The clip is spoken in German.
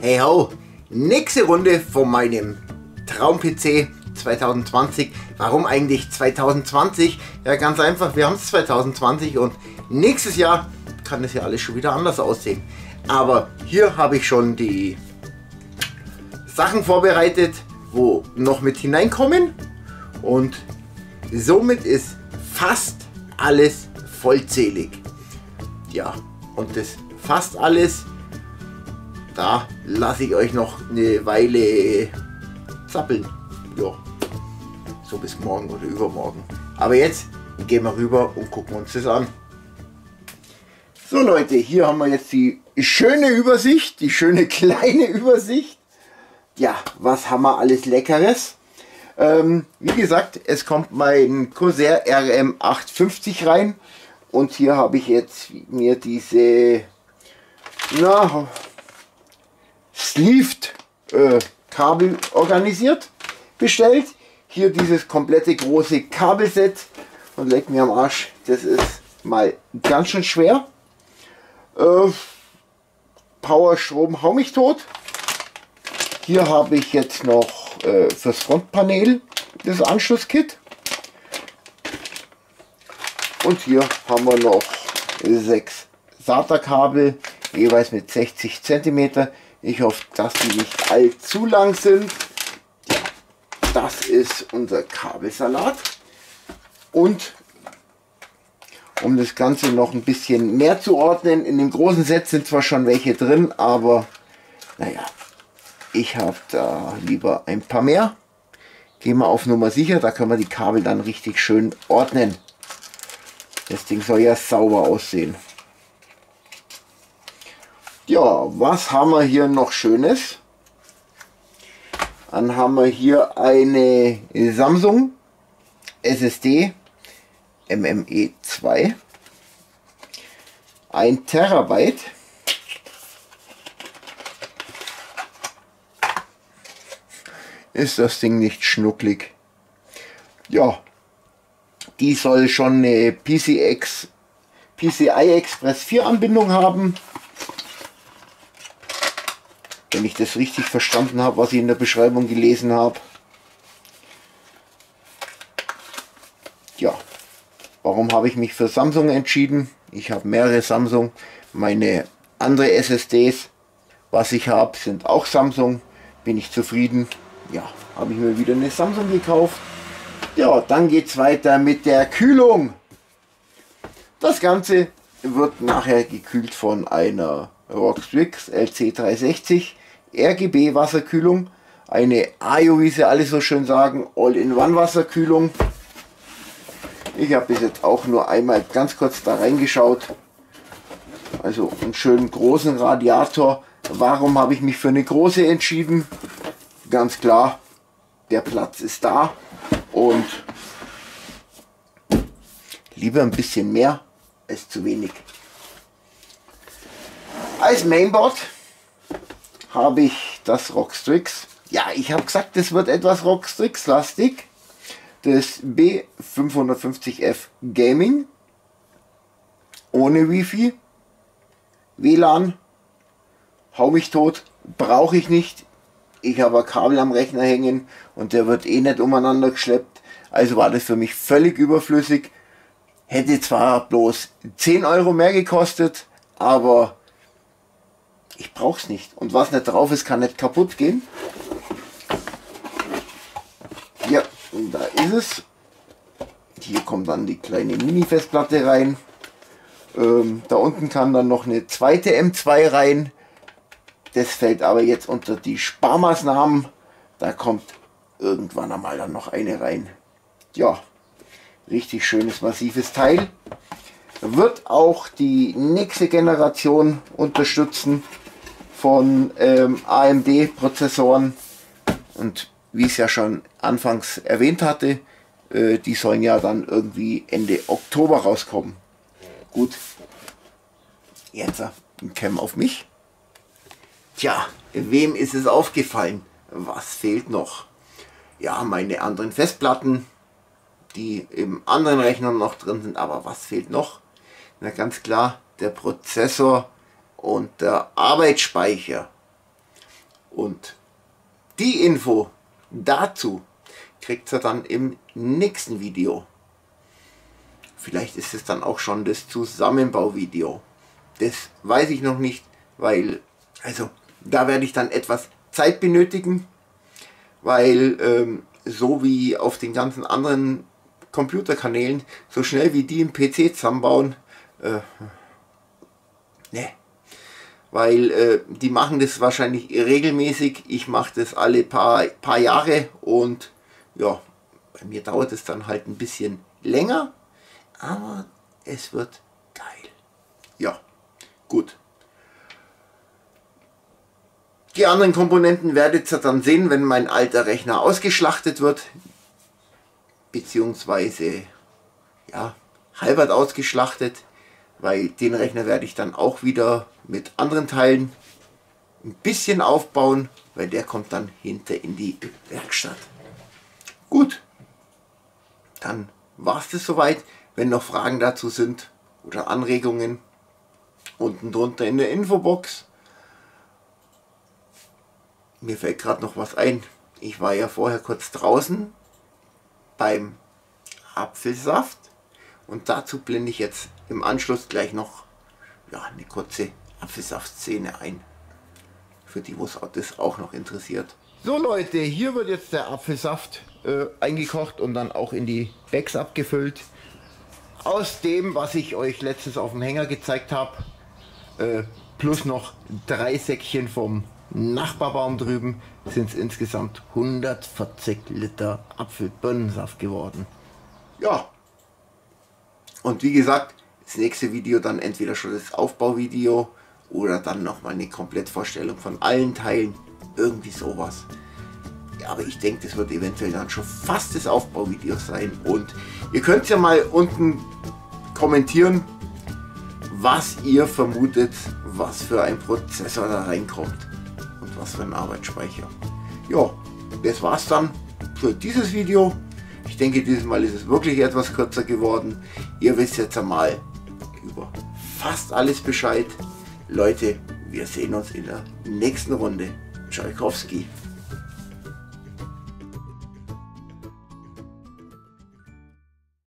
Hey ho, nächste Runde von meinem Traum-PC 2020. Warum eigentlich 2020? Ja, ganz einfach, wir haben es 2020 und nächstes Jahr kann es ja alles schon wieder anders aussehen. Aber hier habe ich schon die Sachen vorbereitet, wo noch mit hineinkommen, und somit ist fast alles vollzählig. Ja, und das fast alles, da lasse ich euch noch eine Weile zappeln. Ja, so bis morgen oder übermorgen. Aber jetzt gehen wir rüber und gucken uns das an. So Leute, hier haben wir jetzt die schöne Übersicht, die schöne kleine Übersicht. Ja, was haben wir alles Leckeres? Wie gesagt, es kommt mein Corsair RM850 rein. Und hier habe ich jetzt mir diese Sleeved Kabel organisiert, bestellt. Hier dieses komplette große Kabelset. Und leck mir am Arsch, das ist mal ganz schön schwer. Power Strom, hau mich tot. Hier habe ich jetzt noch fürs Frontpanel das Anschlusskit. Und hier haben wir noch 6 SATA-Kabel, jeweils mit 60 cm. Ich hoffe, dass die nicht allzu lang sind. Ja, das ist unser Kabelsalat. Und um das Ganze noch ein bisschen mehr zu ordnen, in dem großen Set sind zwar schon welche drin, aber naja, ich habe da lieber ein paar mehr. Gehen wir auf Nummer sicher, da können wir die Kabel dann richtig schön ordnen. Das Ding soll ja sauber aussehen. Ja, was haben wir hier noch Schönes? Dann haben wir hier eine Samsung SSD MME 2. 1 Terabyte. Ist das Ding nicht schnucklig? Ja, die soll schon eine PCI Express 4 Anbindung haben. Wenn ich das richtig verstanden habe, was ich in der Beschreibung gelesen habe. Ja, warum habe ich mich für Samsung entschieden? Ich habe mehrere Samsung. Meine andere SSDs, was ich habe, sind auch Samsung. Bin ich zufrieden. Ja, habe ich mir wieder eine Samsung gekauft. Ja, dann geht es weiter mit der Kühlung. Das Ganze wird nachher gekühlt von einer Rockstrix LC360 RGB Wasserkühlung. Eine AIO, wie sie alle so schön sagen, All-in-One Wasserkühlung. Ich habe bis jetzt auch nur einmal ganz kurz da reingeschaut. Also einen schönen großen Radiator. Warum habe ich mich für eine große entschieden? Ganz klar, der Platz ist da und lieber ein bisschen mehr als zu wenig. Als Mainboard habe ich das Rockstrix. Ja, ich habe gesagt, das wird etwas Rockstrix-lastig. Das B550F Gaming ohne Wi-Fi, WLAN, hau mich tot, brauche ich nicht. Ich habe ein Kabel am Rechner hängen und der wird eh nicht umeinander geschleppt. Also war das für mich völlig überflüssig. Hätte zwar bloß 10 Euro mehr gekostet, aber ich brauche es nicht. Und was nicht drauf ist, kann nicht kaputt gehen. Ja, und da ist es. Hier kommt dann die kleine Mini-Festplatte rein. Da unten kann dann noch eine zweite M2 rein. Das fällt aber jetzt unter die Sparmaßnahmen. Da kommt irgendwann einmal dann noch eine rein. Ja, richtig schönes, massives Teil. Wird auch die nächste Generation unterstützen von AMD Prozessoren. Und wie ich es ja schon anfangs erwähnt hatte, die sollen ja dann irgendwie Ende Oktober rauskommen. Gut, jetzt ein Cam auf mich. Tja, wem ist es aufgefallen? Was fehlt noch? Ja, meine anderen Festplatten, die im anderen Rechner noch drin sind, aber was fehlt noch? Na ganz klar, der Prozessor und der Arbeitsspeicher. Und die Info dazu kriegt ihr dann im nächsten Video. Vielleicht ist es dann auch schon das Zusammenbauvideo. Das weiß ich noch nicht, weil, also da werde ich dann etwas Zeit benötigen, weil so wie auf den ganzen anderen Computerkanälen, so schnell wie die im PC zusammenbauen, ne. Weil die machen das wahrscheinlich regelmäßig, ich mache das alle paar Jahre und ja, bei mir dauert es dann halt ein bisschen länger, aber es wird geil. Ja, gut. Die anderen Komponenten werdet ihr dann sehen, wenn mein alter Rechner ausgeschlachtet wird, beziehungsweise ja, halbert ausgeschlachtet, weil den Rechner werde ich dann auch wieder mit anderen Teilen ein bisschen aufbauen, weil der kommt dann hinter in die Werkstatt. Gut, dann war es das soweit. Wenn noch Fragen dazu sind oder Anregungen, unten drunter in der Infobox. Mir fällt gerade noch was ein. Ich war ja vorher kurz draußen beim Apfelsaft und dazu blende ich jetzt im Anschluss gleich noch eine kurze Apfelsaftszene ein. Für die, wo es das auch noch interessiert. So Leute, hier wird jetzt der Apfelsaft eingekocht und dann auch in die Bags abgefüllt. Aus dem, was ich euch letztens auf dem Hänger gezeigt habe, plus noch 3 Säckchen vom Nachbarbaum drüben, sind es insgesamt 140 Liter Apfelbirnensaft geworden. Ja, und wie gesagt, das nächste Video dann entweder schon das Aufbauvideo oder dann nochmal eine Komplettvorstellung von allen Teilen, irgendwie sowas. Ja, aber ich denke, das wird eventuell dann schon fast das Aufbauvideo sein. Und ihr könnt ja mal unten kommentieren, was ihr vermutet, was für ein Prozessor da reinkommt und was für ein Arbeitsspeicher. Ja, das war's dann für dieses Video. Ich denke, dieses Mal ist es wirklich etwas kürzer geworden. Ihr wisst jetzt einmal über fast alles Bescheid. Leute, wir sehen uns in der nächsten Runde. Tschaikowski.